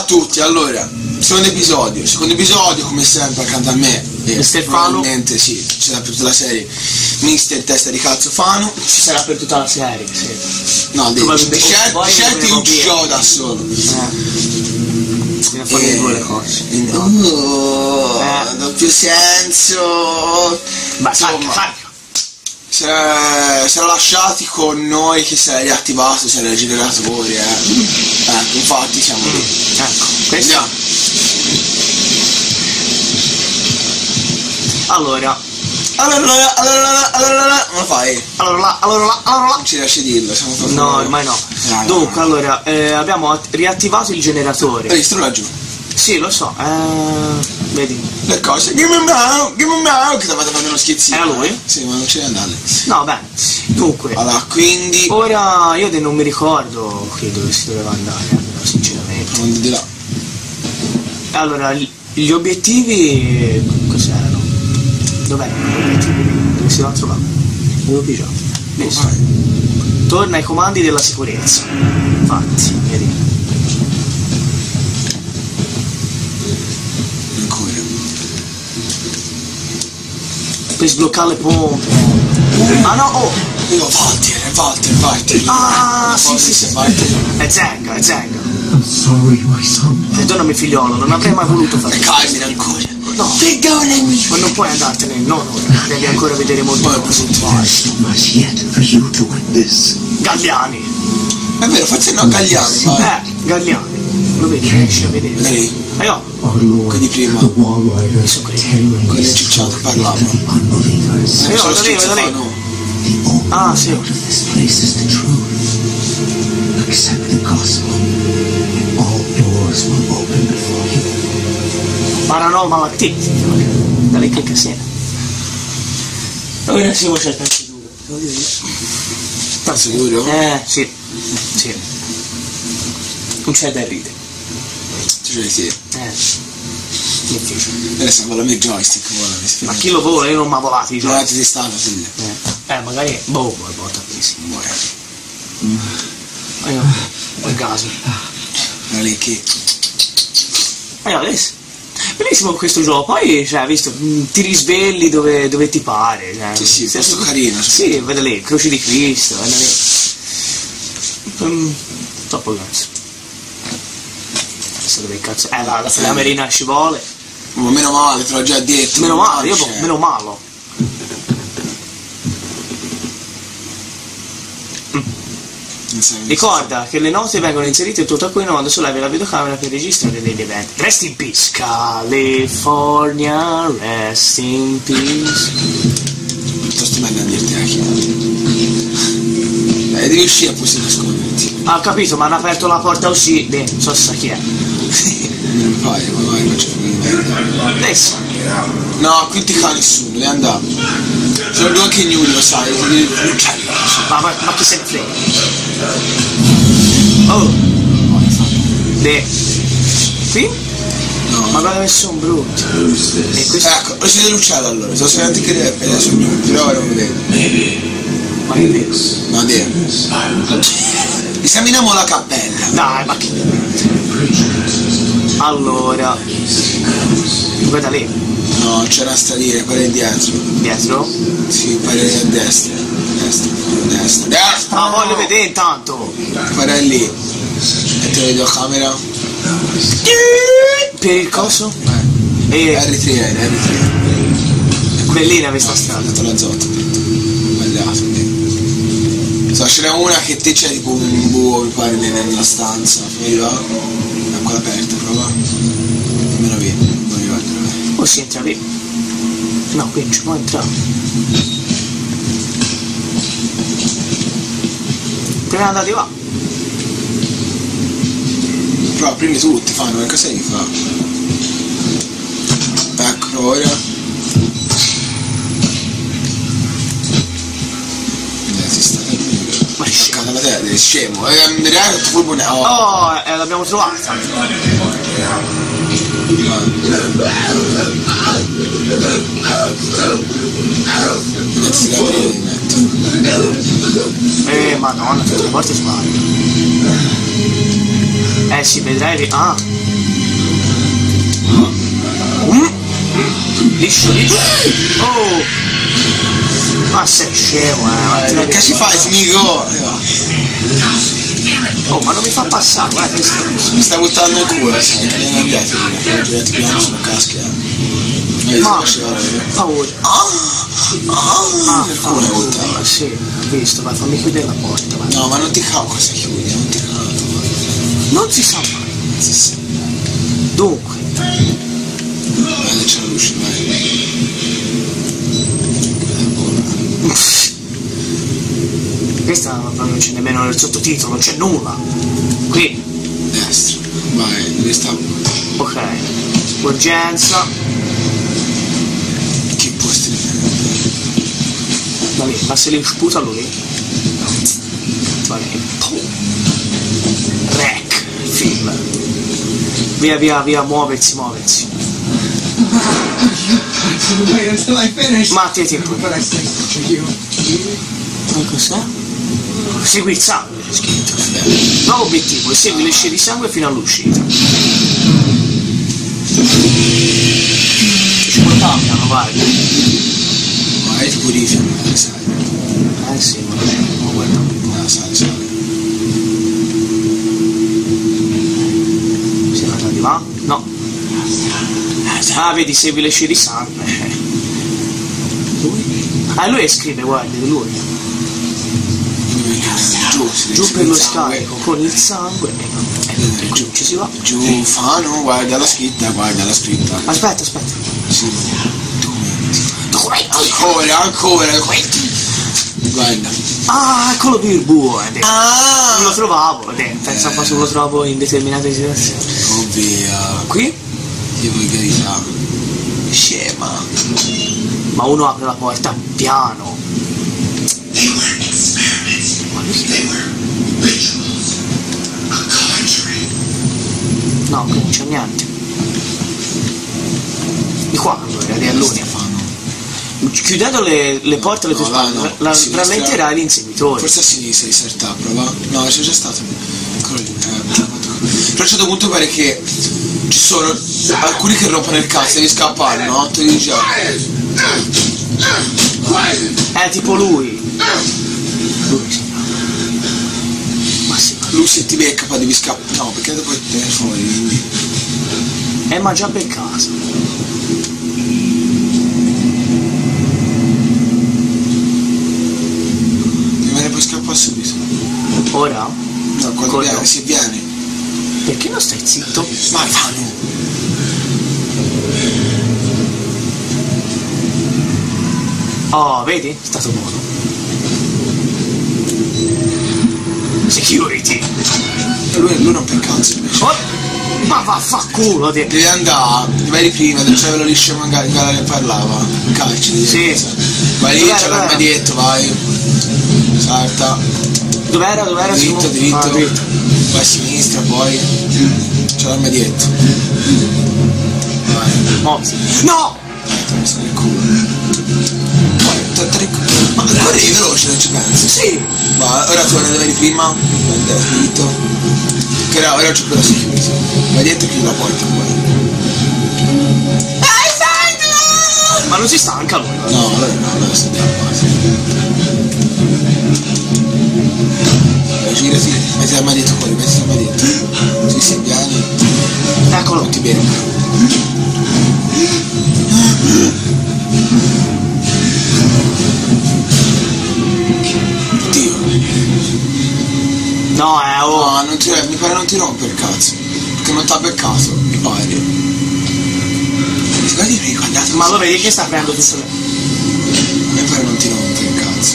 tutti, allora, secondo episodio come sempre accanto a me Mr. probabilmente sì, ci sarà per tutta la serie Mister Testa di Cazzo Fano. Ci sarà per tutta la serie, sì. No, di certi un gioco da solo. Bisogna fare due le cose. Doppio senso. Beh, insomma, sarà lasciati con noi che sarà riattivato, sarà il generatore, ecco, infatti siamo lì. Ecco, questo. Andiamo. Allora, non lo fai? allora là. Non ci riesci a dirlo, siamo proprio... No, ormai no. Dunque, allora, abbiamo riattivato il generatore. Registro laggiù. Sì, lo so, vedi. Le cose, give me now, che stavate facendo uno schizzino. Era lui? Sì, ma non ce ne andate. No, bene. Dunque, Allora, quindi... ora io non mi ricordo qui dove si doveva andare, sinceramente. Non di là. Allora, gli obiettivi... cos'erano? Dov'erano gli obiettivi? Dove si devono trovare? Dove pigiato? Visto? Torna ai comandi della sicurezza. Infatti, vedi. Ancora. Per sbloccare le pompe. Ah no, oh! Walter. Ah, sì. È Zenga. I'm sorry, my son. Perdonami figliolo, non avrei mai voluto fare questo. Calmina ancora. No, Perdonami. ma non puoi andartene, no, devi ancora vedere molte cose. There's too much yet for you to witness. Galliani. È vero, forse no, Gagliani, vai. Galliani. Lo vedi, riesci a vedere. Lei, Io, Our Lord, Quindi prima, the Wall Riders, so credo. tearing con il this cicciato world parlava. into unbelievers. Io, Solo da lì. fa, no. The only Ah, sì. way out of this place is the truth. Accept the gospel, and all doors will open before you. Paranormal Activity. Da lì che casino. Ora siamo cercati duro. Devo dire io. Pazzo duro? Sì. Non c'è da ridere. Tu ce l'hai sì. Difficile. Adesso vola il joystick, Ma chi lo vola? Io non mi ha volato i Volate giochi. di stato, figlio. Magari. Boh, botta sì. Io. Poi caso. Ma lei che... Adesso. Benissimo questo gioco, poi cioè, visto, ti risvegli dove ti pare. Cioè, Sì, posto carino. Sì, vede lì, croce di Cristo, vede lì. Troppo cazzo. Adesso dove cazzo. La flamerina ci vuole. Ma meno male, te l'ho già detto. Meno male, meno malo. Ricorda che le note vengono inserite in tuo taccuino quando sollevi la videocamera per registrare degli eventi. Rest in peace, California, rest in peace. Piuttosto meglio a dirti a chi. Devi uscire a poi si nasconderti. Ah, capito, ma hanno aperto la porta a uscire. Beh, non so sa chi è. Non fai, ma vai, faccio finire. Adesso. No, qui ti fa nessuno, devi andare. Sono due anche gnulli, lo sai, l'uccello. Ma chi se ne frega? Oh! Beh. Qui? No. Ma guarda che sono brutti. E questo. Ecco, lo si vede l'uccello allora, sono solamente che sono gnulli, però ora non vedo. Ma che vedi? No, devo. Esaminiamo la cappella. Dai, ma che. Allora. Guarda lì. No, c'è una stradina, quella è dietro. Dietro? Sì, quella è a destra. Destra. Ah, voglio vedere intanto. Quella è lì. E te la videocamera. Per il coso? R3. Bellina questa strada. Ho fatto la zotta. Sbagliato. So, ce n'è una che te c'è tipo un buco, mi pare, nella stanza. Poi là. È ancora aperta, prova. Almeno via. Non mi ricordo. O si entra lì? No, qui non ci può entrare. Prima andate là. Però prima tutti fanno, che cosa devi fare? Ecco, ora. Si sta Ma è scemo. la testa, è scemo. Reale furbo ne ho. Oh, l'abbiamo trovata. Madonna, tutte le porte sbagliano. Sì, vedrai. Ah, Liscio, liscio. Oh! Ma sei scemo, Che ci fai, smigo? Oh, ma non mi fa passare, guarda questo. Mi sta buttando il culo, sai, non è andato, girati piano sulla casca. Ma, paura. Il culo è buttato. Sì, ho visto, vai, fammi chiudere la porta, vai. No, ma non ti cavo cosa chiudi, non ti cavo. Non si sa mai. Non si sa. Dunque, Guarda, c'è la luce, vai. questa non c'è nemmeno il sottotitolo, non c'è nulla. Qui, Destra. Vai, dove sta? ok. Urgenza. Che posti? Va bene, ma se li sputa lui? Va bene. Rec, film. Via, via, via, muoversi, muoversi. Wait until I finish. Ma ti tempo. But I stay for you. Ma cos'è? Segui il sangue, c'è scritto. Nuovo obiettivo, segui le scie di sangue fino all'uscita. Ci portavano, vai. Vai, ti purifica, sai. Sì, ma non è, ma guarda. No, sai. Siamo andati là? No. Ah, vedi, segui le scie di sangue. Lui? Ah, lui scrive, guarda, lui. Giù per lo scarico con il sangue. E qui ci si va. Giù, Fano, guarda la scritta, Aspetta. Sì. Ancora. Guarda. Ah, eccolo qui il buo. Non Ah! lo trovavo, pensavo se lo trovo in determinate situazioni. Ovvio. Qui? Io volgarità. Scema. Ma uno apre la porta piano. They were experiments. They were rituals. A conjuring. No, qui non c'è niente. Di qua allora, di all'unia. Chiudendo le porte alle tue spalle, rallenterai gli inseguitori. Forse a sinistra di Serta, prova. No, c'è già stato. Eccolo lì. Però a un certo punto pare che ci sono alcuni che rompono il cazzo, devi scappare, no? Te li già. Tipo lui. Ma sì. Lui se ti becca poi devi scappare. No, perché dopo te fuori, quindi. Ma già per caso. Poi scappa subito. Ora? No, quando Cosa? viene, se viene. Perché non stai zitto? Vai, Fano. Oh, vedi? È stato buono. Security. Lui non per cazzo invece. Oh, ma vaffanculo te. Devi andare, vai prima, del cervello liscio magari che parlava. Calci. Sì. Vai lì, Dov'era, c'è dov'era? l'armadietto, vai. Salta. Dov'era? Dritto, Simone? dritto. Ah, dritto. Vai a sinistra, poi. C'è l'armadietto. Vai. Mozzi. No! Mi sta nel culo. Poi, ma corri veloce, non ci pensi. Sì. Ma ora torna dove eri prima. Guarda, dritto. Che ora c'è quella security. Vai dietro e chiudi la porta poi. Ma non si stanca lui? No, allora sta andiamo quasi. Girati, metti l'armadietto fuori, metti l'armadietto. Sì, vieni. Eccolo. Non ti becca. Oddio. No, oh. No, mi pare non ti rompe il cazzo. Perché non t'ha beccato, mi pare. Guardi prima, andato. Ma lo vedi che sta prendendo tutto lì? A me pare non ti rompe il cazzo.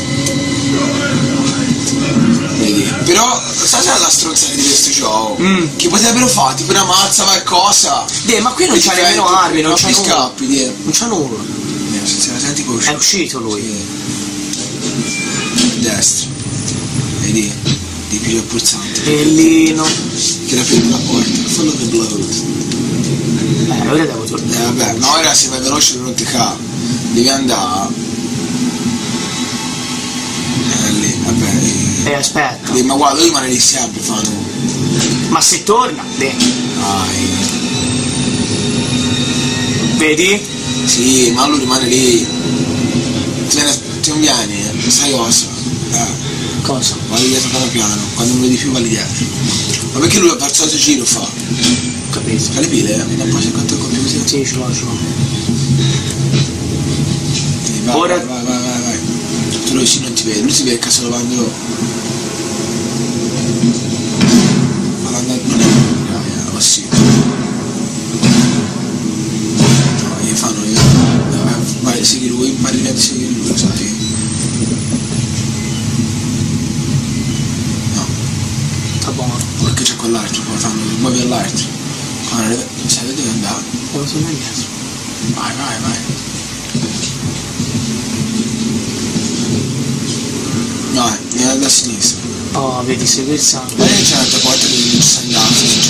Vedi? Però, sai la stronzata di questo gioco? Che potrebbero fare, tipo una mazza, qualcosa. Ma qui non E c'ha ti nemmeno fai- armi, non no, c'ha ti nulla. scappi, Non c'ha nulla. Se la senti poi È uscito lui. Sì. Destra. Vedi? Ti piglia il pulsante. Bellino. Che la prendi la porta. Follow the blood. Ora devo tornare. Vabbè, ma ora se vai veloce non ti cava. Devi andare. Lì, vabbè. Aspetta. Ma guarda, lui rimane lì sempre, fanno. Ma se torna, Dai. vedi? Sì, ma lui rimane lì. Ti non vieni, sai cosa? Cosa? Vai dietro piano piano, quando non vedi più vai dietro. Ma perché lui per il solito giro fa? Capito? C'ha le pile? Vediamo poi se quanto il computer. Sì, ce l'ho. Vai, Ora- vai. Tu lui sì non ti vede, lui ti becca solo quando... Quando anda... Non è oh sì. No, gli fanno io. Vai, segui lui, vai di segui lui, sai? No, Sta buono. perché c'è quell'altro, poi fanno, muovi all'altro. Quando sai dove andare? Devo tornare indietro. Vai. No, vieni da sinistra. Oh, vedi, segui il sangue. Ma c'è un'altra porta dove non ci sei andato,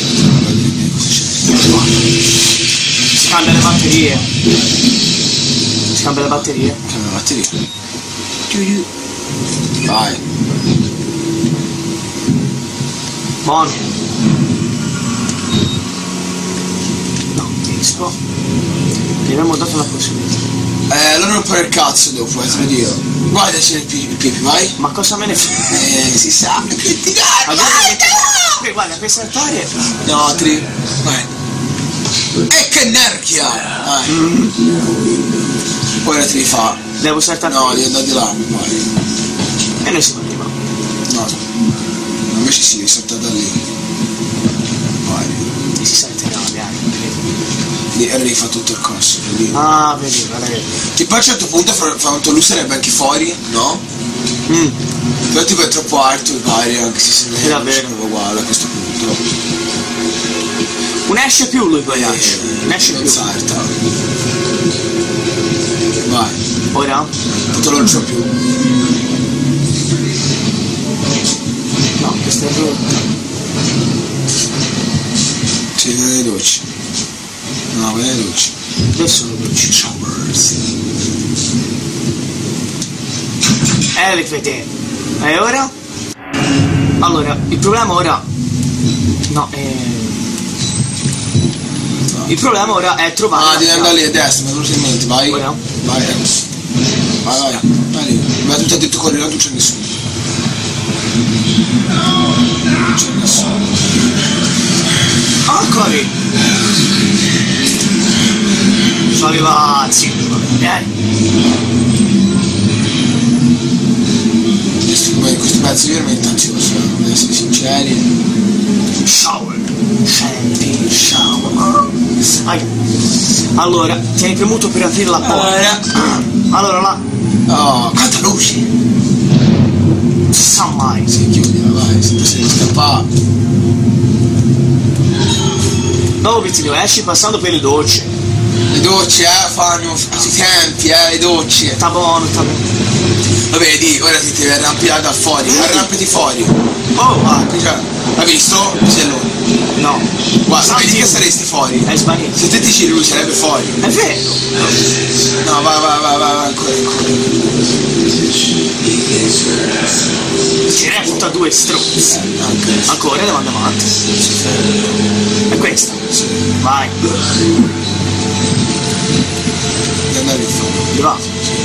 Si cambia le batterie. Cambia la batteria. Vai. Buono. No, visto. Gli abbiamo dato la possibilità. Allora non fare il cazzo dopo, te lo dico. Guarda c'è il pipi, vai. Ma cosa me ne frega? Si sa, che ti Ma dai, guarda, per saltare. No, vai. E che nerchia! Vai. Ora ti rifà. Devo saltare. No, devi andare di là, vai. E noi siamo arrivati. No, invece sì, devi saltare da lì. Vai. E si salterà, dai. Lì rifà tutto il corso. Lì. Ah, vedi, guarda che. Che poi a un certo punto lui sarebbe anche fuori, no? Però tipo è troppo alto mi pare, anche se non è davvero uguale a questo punto. Un esce più lui poi esce. Un esce Non più. salta. Vai. Ora? Non te lo gio più. No, questa è rotta. Sì, nelle docce. No, vai nelle docce. Dove sono le luci? Showers. Le vedete. E ora? Allora, il problema ora... No, il problema ora è trovare... Ah, devi andare lì a destra, ma non si mente, vai. Ora? Vai, vai lì. Vai tutto a detto corri, non c'è nessuno. Non c'è nessuno. Ancora! Sono arrivati. Questo pezzo è veramente ansioso, devo essere sinceri. Shower. Scendi, shower. Allora, tieni premuto per aprire la porta. Allora là. Oh, quanta luce! Non si sa mai. Si chiudila, vai, se devi scappare. Dopo Vizzino, esci passando per le docce. Le docce, fanno si senti, le docce. Sta buono, sta buono. Lo vedi, ora ti devi arrampicare da fuori, arrampiti fuori. Oh, Qui già. Hai visto? Cellone. no. Guarda, vedi che saresti fuori. È sbagliato. Se te ti giri lui sarebbe fuori. È vero. No, vai, ancora. Ci reputa due stronzi. Ancora, devo andare avanti. È questa. Vai. Devi andare in fondo. Dove va?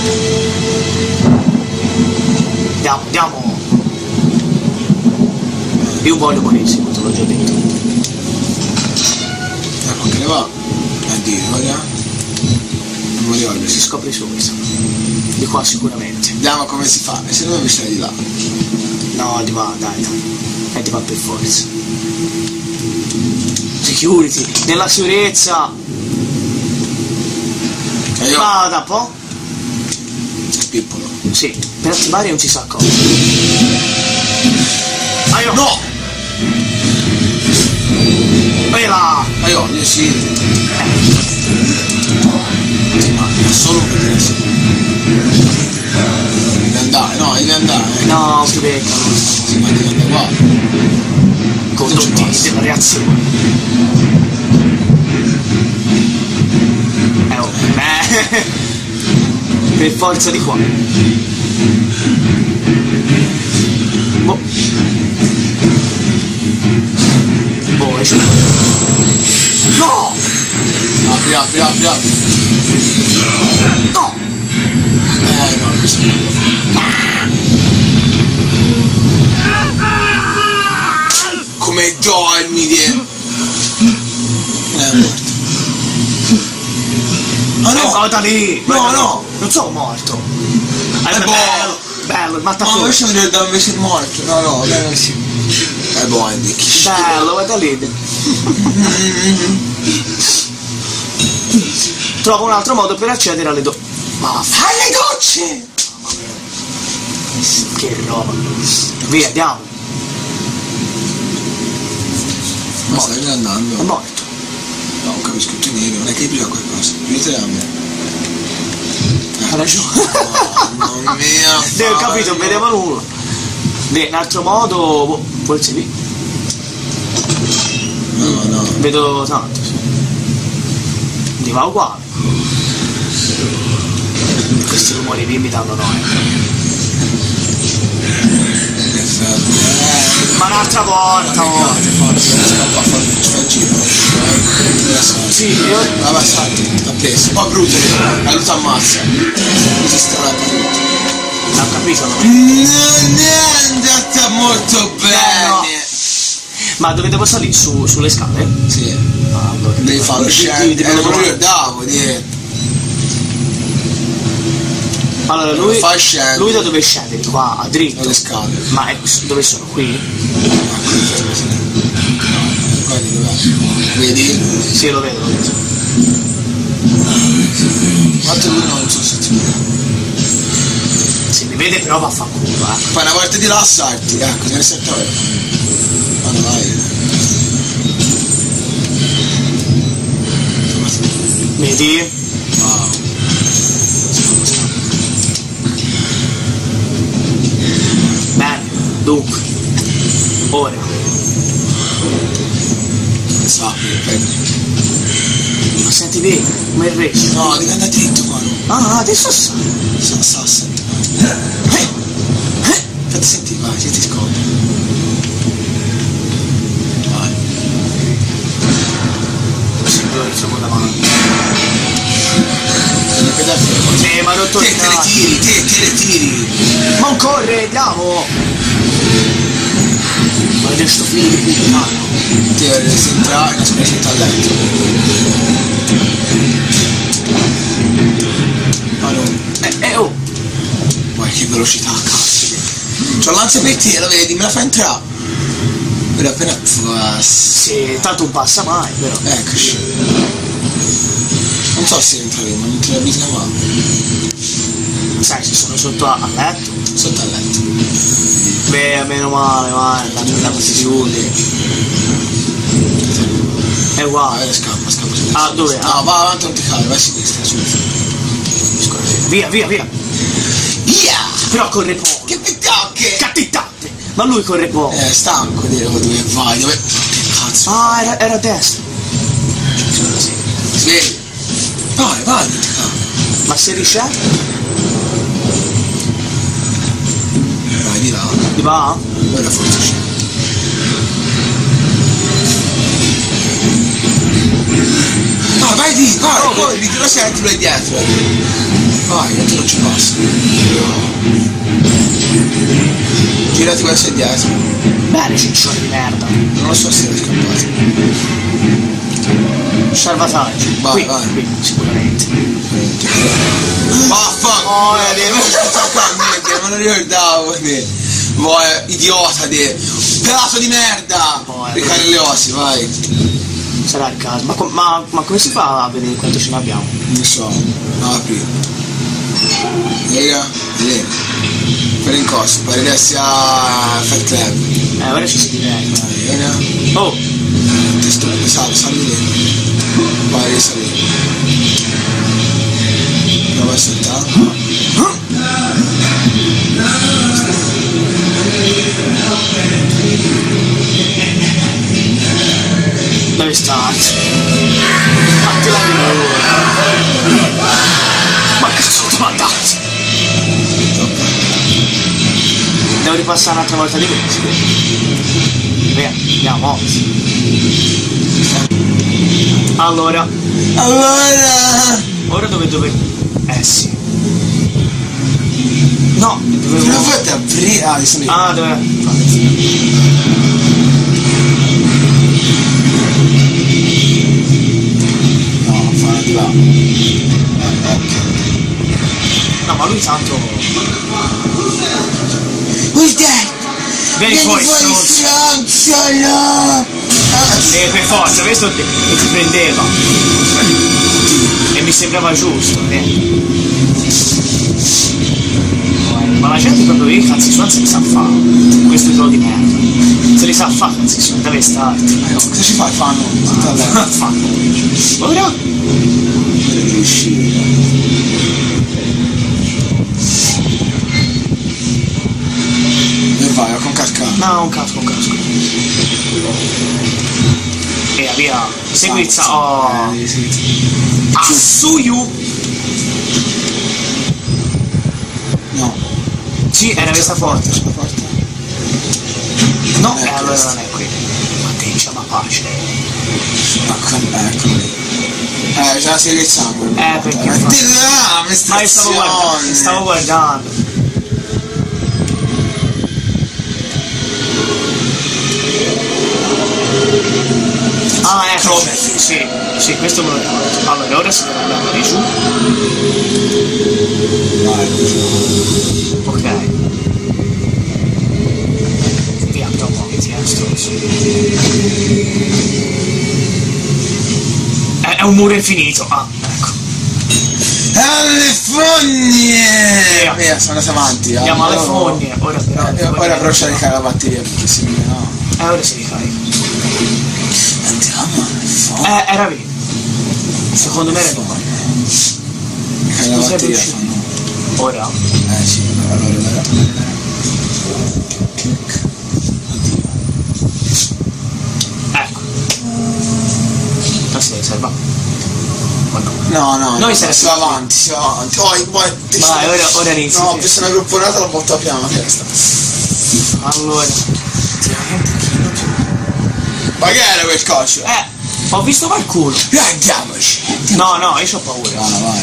Andiamo. Io voglio morire, te l'ho già detto. Ecco che ne va. Addio, guarda. Non mi ricordo. Si scopre subito. Di qua sicuramente. Vediamo come si fa. E se no mi stai di là. No, di va, dai. E di va per forza. Security, nella sicurezza. E io... Vada un po'. È piccolo. Sì, per attivare non ci sa cosa. Aio! No! Vai là! Io sì. Ma è solo un progresso. Devi andare, no, devi andare. No, che becca. Sì, ma devi andare qua. Con Non ci tutti passa. delle reazioni. Oh, per forza di qua. Boh. Boh, esce. No! Apri. No! No, questo come dormi di... è morto. Ah no! Da lì! No, no! Non sono morto! È Bello! Bello, il Ma mattatore! invece mi ricordavo invece morto. No, no, bene sì. È buono, che schifo. Bello, guarda lì! Trovo un altro modo per accedere alle docce. Ma Fai le docce! che roba! Via, andiamo! Ma stai andando? È morto! No, non capisco tutti neri, non è che bisogna qualcosa. Venite da me. Ha ragione! Mamma mia! Ho capito, vedevano uno! Beh, un altro modo. Boh, forse lì. No, no. Vedo tanto, sì. Di va uguale. Questi rumori lì mi danno noia. Ma un'altra volta, oh. Fa il giro. Sì, io. Vabbè, salti, t'ha preso. Poi brutto, la luce ammazza. Così strappa tutto. Ho capito, no? Non è andata molto bene. Ma dove devo salire? Sulle scale? Sì. Ah, allora, Devi farlo scendere. Non me lo allora ricordavo, di... Allora, Lo fai scendere. lui da dove scende? Di qua, a dritto. Alle scale. Ma dove sono? Qui? Guardi, dov'è? Vedi? Sì, lo vedo, lo vedo. Quanto lui non so se ti vede. Se mi vede però vaffanculo, Fai una volta di là, salti. Ecco, te ne sei ora. Vado, vai. Vedi? Wow. Bene, dunque. Ora. Ma senti bene, come il resce? No, devi andare dritto qua. Ah, adesso sa. Sa. Fatti sentire, vai, che ti scopri. Vai. Signore, siamo davanti. Sì, ma non Te le tiri. Ma non corre, andiamo! Ma vedete sto figlio di puttana. Te dovresti entrare e aspetti a letto. Oh! Guarda che velocità, cazzo. C'ho l'ansia per te, lo vedi, me la fai entrare. Però appena... Sì, tanto non passa mai, però. Eccoci. Non so se entra lì, ma non te la bisogna mai. Sai, se sono sotto a letto. Sotto a letto. Beh, meno male, vai, la così chiude. È uguale. Scappa. Ah, dove? No, va avanti, non ti cade, vai a sinistra, Via! Via! Però corre poco. Che picchiacche! Cattitate! Ma lui corre poco. Stanco di dove vai, dove... Che cazzo? Ah, era a destra. Svegli. Vai, non ti cade. Ma se riesce? Vai di là. Ti va? Ora forse c'è. No, vai di, vai, corri, te lo senti, vai dietro. Vai, non te lo ci passa. Girati verso dietro. Bene, ciccione di merda. Non lo so se è scappato. Salvataggio. Vai. Qui, sicuramente. Vaffanculo, me lo ricordavo. Voi, idiota, pelato di merda. Ricare le ossa, vai. Sarà il caso. Ma come si fa a vedere quanto ce ne abbiamo? Non so, apri. Lega, vedete. Per in corso, pare che sia Fight Club. Ora ci si diverte. Lega. Oh! Testone, sali dentro. Vai, risalire. Prova a saltare. Dove starci? Fatti la ma che sono mandato? Devo ripassare un'altra volta di questo. Via, andiamo. Allora, Ora dove... sì. No, dovevo... Come fate a aprire? Ah, di solito. Ah, dove... No, fa di là. Ok. No, ma lui tanto... Who's that? Vieni fuori, stronzo, no! per forza, questo ti prendeva. E mi sembrava giusto, Ma la gente quando vede i cazzi suoi se li sa fare. Questo gioco di merda. Se li sa fare cazzi suoi, dove starti? Cosa ci fai? Fanno? Fanno. Ora? Devi uscire. E vai, con casca. No, un casco. E via. Seguizza. Oh. Assuyu. No. Sì, era questa forte. No, e allora non è qui. Ma te diciamo a pace. Ecco lì. Già si che sangue. Perché? Ma stavo guardando. Ah, ecco. Sì, questo me lo ricordo. Allora, ora si deve andare di giù. Ok. Via, dopo che ti è un muro infinito. Ah, ecco. Alle fogne! Via, sono andati avanti. Andiamo alle fogne. Ora però c'è ricarica la batteria perché si vede, no? Ora si ricarica. Andiamo alle fogne. Era lì. Secondo me era lì. Ricarica la batteria fanno. Ora? Sì, allora. Ecco. Non si deve salvare. No. Noi siamo avanti. Vai, ora inizia. No, ho visto una grupponata e l'ho buttato piano la testa. Allora. Ma che era quel cocio? Ho visto qualcuno. Andiamoci. No, io c'ho paura. No, vai.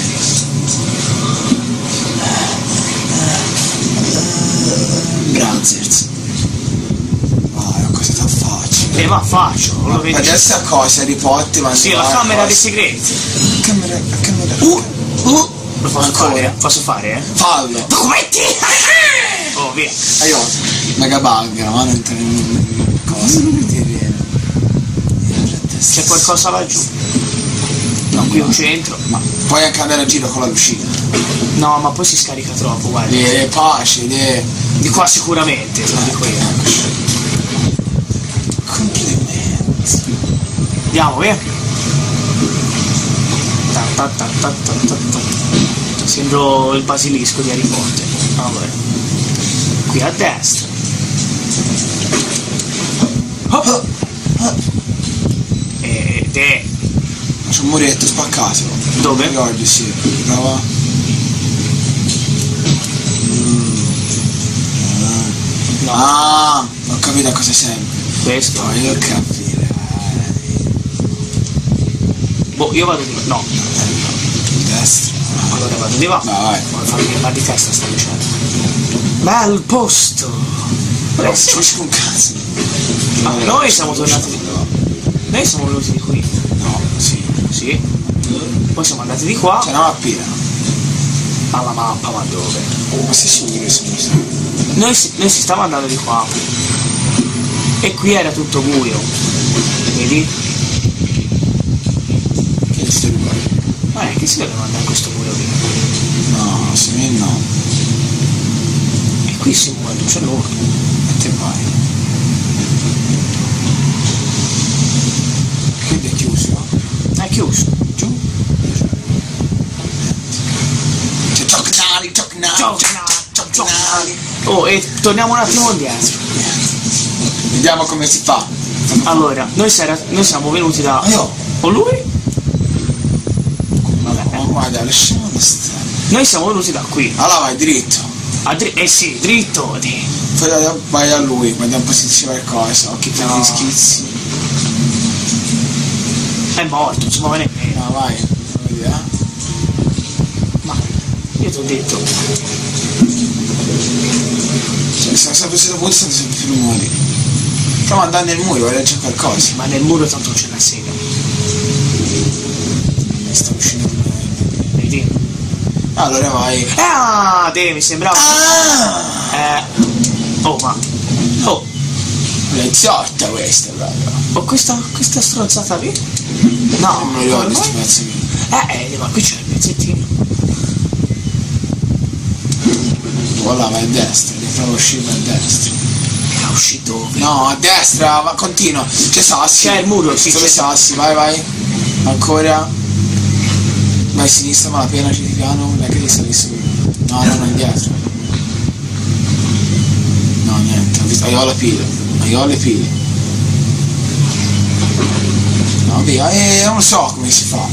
Brazers. Cosa ti faccio? Ma faccio, non lo vedi. Adesso a cosa? Harry Potter, ma sì, la camera dei segreti. Camera. Lo posso fare? Fallo. Documenti! Oh, via. Aiuto. Mega bug, ma non entra in cosa che ti viene. C'è qualcosa laggiù? No, qui un centro. Ma puoi anche andare a giro con la lucina. No, ma poi si scarica troppo, guarda. Pace, di qua sicuramente, te lo dico io. Complimenti. Andiamo, via. Sembro il basilisco di Harry Potter. Allora. Qui a destra. C'è un muretto spaccato. Dove? Ricordi, sì. Prova. No. Ah, ho capito a cosa serve. Questo? No, io capire. Boh, io vado di là. No. Di destra. Allora vado di là. Vai. Fammi mal di testa sta dicendo. Bel posto. Però ci faccio un cazzo. Noi siamo tornati di qua. Noi siamo venuti di qui. No, sì. Sì. Poi siamo andati di qua. C'è una mappina. Alla mappa, ma dove? Ma sei sicuro che siamo Noi si stava andando di qua. E qui era tutto buio. Vedi? Che stai rubando? Che si deve mandare questo buio qui? No, se me no. E qui si muove, c'è l'orto. E te vai. Quindi è chiuso. È chiuso. Giù. C'è giocnali. Oh, e torniamo un attimo indietro. Vediamo come si fa. Allora, noi siamo venuti da... O lui? Vabbè. Guarda, lasciamo stare. Noi siamo venuti da qui. Allora vai dritto. Sì, dritto. Poi vai a lui, vediamo un po' se c'è qualcosa. Occhi per gli schizzi. È morto, non si muove nemmeno. No, vai. Vediamo. Io ti ho detto. Cioè, siamo sempre sotto punto, sono sempre più rumori. Stiamo andando nel muro, c'è qualcosa. Ma nel muro tanto c'è la sega. Sta uscendo. Vedi? Allora vai. Ah, te mi sembrava. Oh, ma. Oh, Leziotta questa proprio. oh questa stronzata lì? No, Non mi ricordo questi pezzi qui. ma qui c'è il pezzettino. Voilà, vai a destra, devi proprio uscire a destra. Era uscito dove? No, a destra, ma continua. C'è sassi. C'è il muro, sì, Dove c'è. sassi, vai. Ancora. Vai a sinistra, ma appena ci piano, non è che devi salire su. No, indietro. No, niente, io ho le pile. No, via, non lo so come si fa.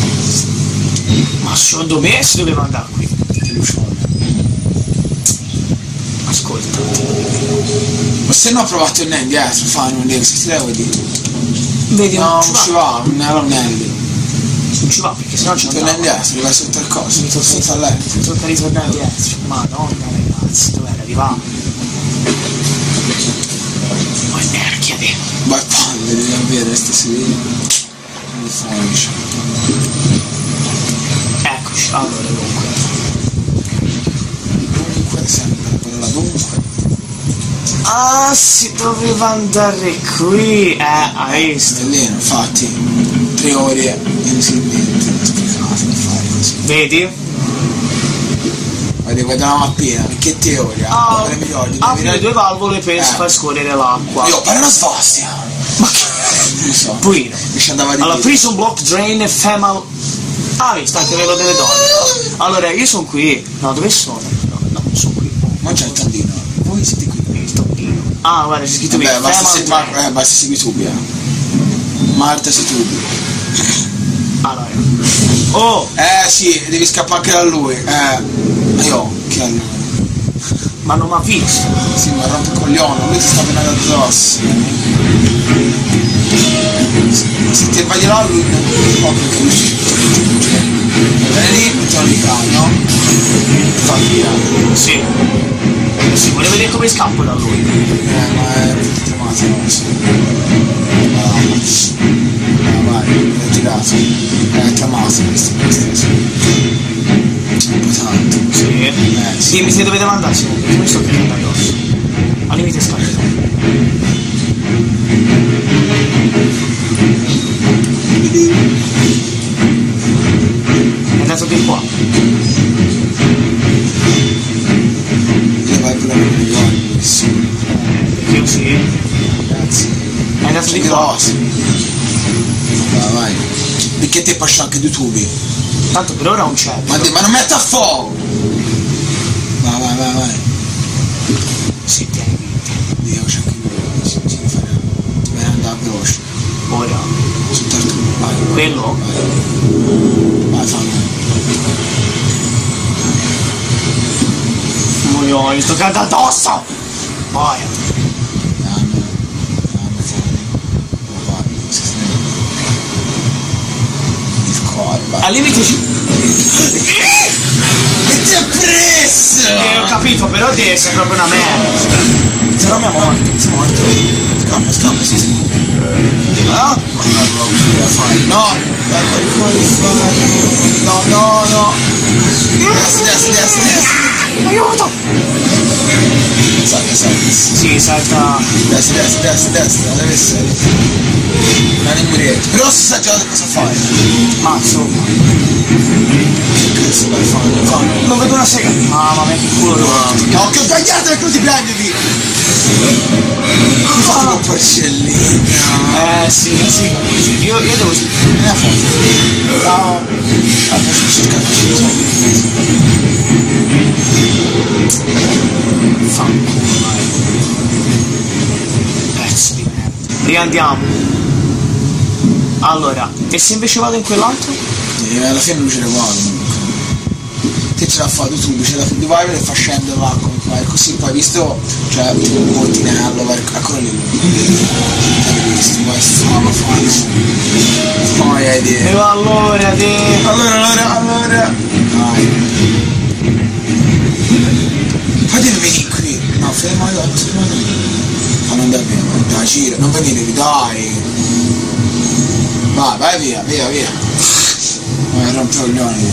Ma secondo me si doveva andare qui. Ascolta. Ma se no ho provato il ne indietro, non devo, se ti devo dire. Vedi, No, non non ci va, non era un Nelly. Non ci va perché sennò ci Torna andava. indietro, devi sotto il coso, Mi tocca sotto a letto. Mi tocca ritornare indietro. Madonna ragazzi, dov'era arrivato? Ma merchia te. Vai palle, devi avere ste sedie. Non li fai, Eccoci, allora dunque. Dunque, sempre la parola dunque. Ah, si doveva andare qui. Hai visto? Bellino, infatti, 3 ore inutilmente sprecate per fare così. Vedi? Ma devi guardare la mappina, perché teoria? Ah, Per le migliori, apri le due valvole per far scorrere l'acqua. Io, pare una svastica. Ma che? Non lo so. Pulino. Mi ci andava di Allora, più. prison block drain femal. Ah, visto anche quello delle donne. Allora, io sono qui. No, dove sono? No, non sono qui. Ma c'è il tandino. Voi siete qui. Il toppino. Ah, guarda, c'è scritto qui. Vabbè, basta femal drain. basta segui tubi, Marta si tubi. Allora. Oh! Sì, devi scappare anche da lui. Ma io, che allora? Ma non mi ha visto. Sì, ma rompe il coglione, lui ti sta venendo addosso. Se ti vai di là, lui non può perché lui ci viene lì, mettiamo di là, no? Fa via. Sì. Sì, volevo vedere come scappo da lui. Ma è tutto tremato, non lo so. Vai, è girato. È tremato questo. Un po' tanto. Sì. Sì. Dimmi se dovete andare, Simone, perché mi sto chiedendo addosso. Al limite scappo. È andato di qua. Io vai pure a migliore, bellissimo. Perché io sì. Ragazzi. È andato di qua. Grosso. Vai. Perché te pasci anche due tubi? Tanto per ora non c'è. Ma non metta a fuoco! Vai. Sì, tieni. Dio, c'è anche lui. Si deve fare. Deve andare veloce. Ora. Soltanto. Vai. Quello? Vai, fammi. Muoio, gli sto cadendo addosso! Vai. Dammi, fuori. Vai, si snella. Il cuore, vai. Al limite ci... E ti ha preso! ho capito, però deve essere proprio una merda. Se no mi ha morto, sei morto. Scappa, sì. Ah? Ma non lo fai. No! No. Destra. Aiuto! Salta. Sì, salta... Destra, deve essere. Non è muretto. Però si sa già cosa fare. Mazzo. Che cazzo vai fare? Non vedo una sega. Mamma mia, che culo devo... No, che ho sbagliato perché non ti prendi lì. Ti fate un porcellino. Sì. Io devo... Vieni a foto. Ciao. Adesso cercate. Fanculo, vai. Pezzo di merda. Riandiamo. Allora, e se invece vado in quell'altro? Alla fine lui ce ne vuole comunque. Te ce l'ha fatto tu, ce l'ha fatto vai e fa scendere l'acqua qua, e così poi visto, cioè tipo un pontinello, ancora lì. Hai visto, poi stava poi hai idea. E allora te... Allora. Vai. no, ferma, dai, ferma. Ma non dai via, dai, gira, non venire, dai. Vai via. Vai, rompi i coglioni.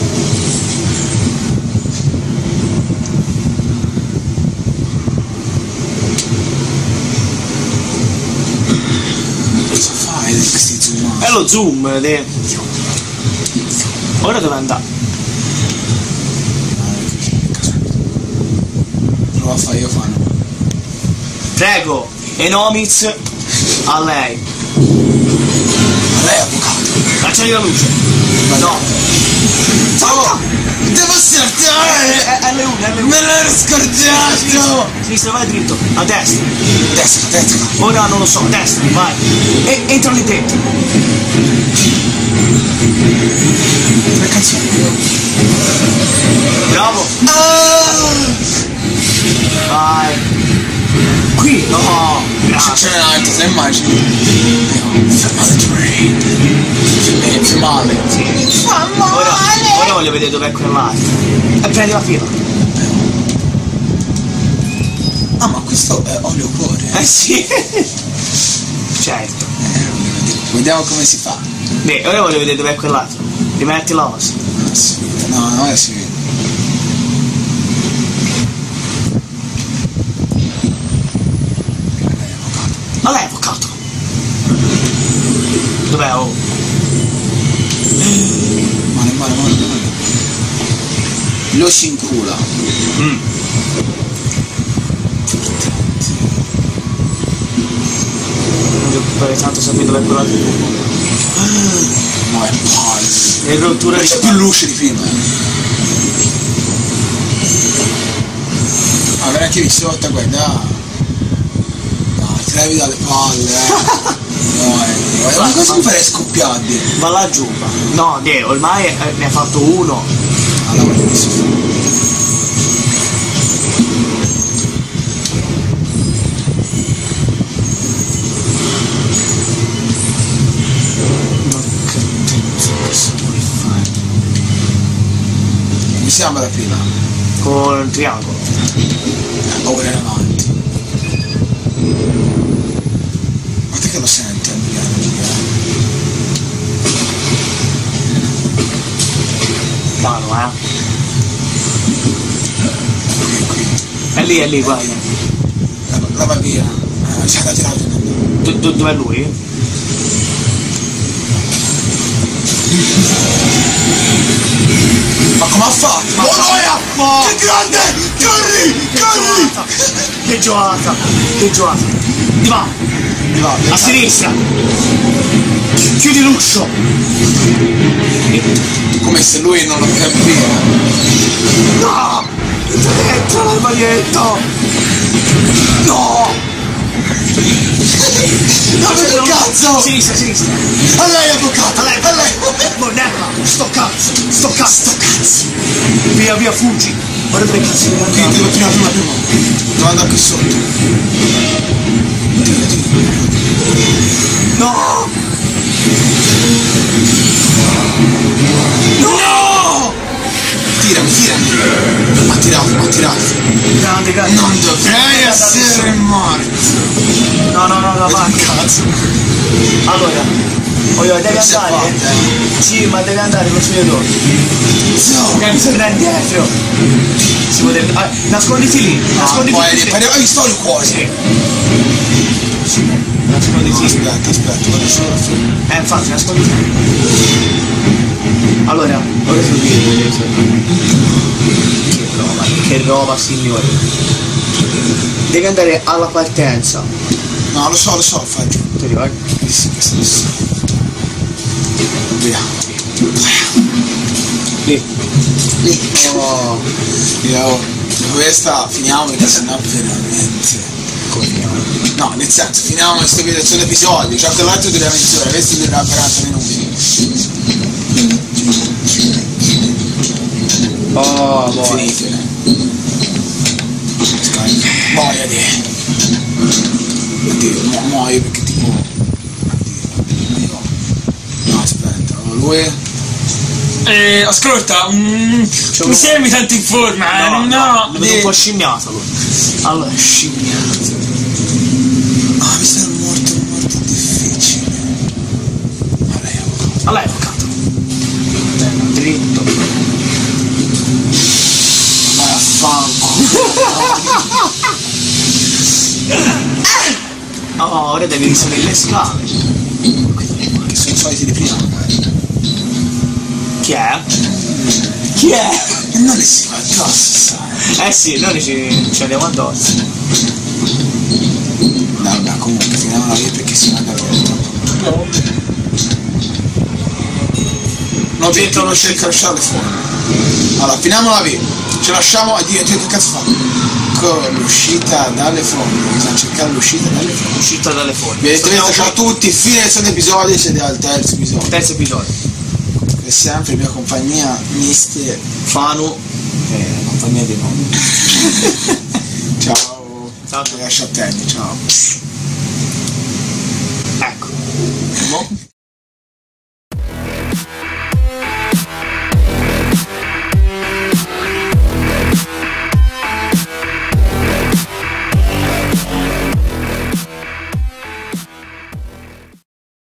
Cosa fai di questi zoom? È lo zoom, Ora dove andare? Prova a fare, io fanno. Prego, Enomiz, a lei. Lei è avvocato. Accendi la luce. No. Oh, devo saltare! È L1. Me l'ero scordato! Sinistra, vai dritto. A destra. Destra. Ora non lo so, a destra, vai. E entra lì dentro. Tre canzoni. Bravo. Vai. Qui, no. C'è un altro, te immagini? Ferma the train. Fermale. Sì. Ora voglio vedere dov'è quell'altro. E prendi la fila. Ah, ma questo è olio cuore. Sì. Certo. Vediamo come si fa. Beh, ora voglio vedere dov'è quell'altro. Rimetti l'os. No, adesso vedi. Ma lei è avvocato. Dov'è? Oh. Male. Lo si incula. Non devo fare tanto sapere dov'è quell'altro tubo. No, è palle. E rottura di... C'è più luce di prima. Ah, vieni anche lì sotto, guarda. No, ti levi dalle palle, No, ma cosa mi farei scoppiardi? Va laggiù. No, ormai ne ha fatto uno. Allora, come si fa? Mi sembra la prima. Con il triangolo. Ora in avanti. Guarda che lo sente, Piano, È lì, guarda. La va via. C'è da tirare. Dov'è lui? Ma come ha fatto? Ma che grande! Corri! Che giocata! Di va! A sinistra! Chiudi l'uscio! Come se lui non lo capiva. No! Dentro l'armadietto! No! Dove cazzo? Sinistra! A lei, avvocato! A lei! Monella! Sto cazzo! Via, fuggi! Ora dove cazzo devi andare? Devo prima. Devo andare qui sotto. No! Tirami. Ma tirato. Grande. Non dovrei essere morto. No, vai. Cazzo. Allora, devi andare. Sì, ma devi andare con i due. Penso dietro. Si potrebbe. Nasconditi lì. Hai visto il cuore? Sì. Nasconditi. Aspetta, vado solo a fare. Infatti, nasconditi. Allora, ora sul video. Che roba, signore. Devi andare alla partenza. No, lo so, fai giù. Ti ricordi? Sì. Via. Lì. Oh. Io questa finiamo perché sennò veramente. Come finiamo? No, nel senso, finiamo questo video sull'episodio, cioè quell'altro delle avventure, questo durerà 40 minuti. Oh, Finite. Muoiati. Oddio, muoio perché tipo. Oddio. No, aspetta, lui. Ascolta, mi sembri tanto in forma, no, lo vedo un po' scimmiato lui. Allora, scimmiato. Ah, mi sta molto difficile. A lei avvocato. Bene, dritto. Vai a fanculo. Oh, ora devi risalire le scale. Che sono i soliti di prima, magari. Chi è? Chi è? E non le si va addosso, sai. Sì, noi ci andiamo addosso. No, vabbè, comunque finiamola lì perché sennò davvero troppo. No, dentro non c'è il lasciare fuori. Allora, finiamola lì. Ce lasciamo a dire che cazzo fa? Con l'uscita dalle fonti. Bisogna cercare l'uscita dalle fonti. Uscita dalle fonti. Vi avete visto, ciao a tutti, fine del secondo episodio, siete al terzo episodio. Terzo episodio. Come sempre in mia compagnia, mister Fanu e compagnia di nonni. Ciao. Ciao. Lascia a te, ciao. Ecco. Mo?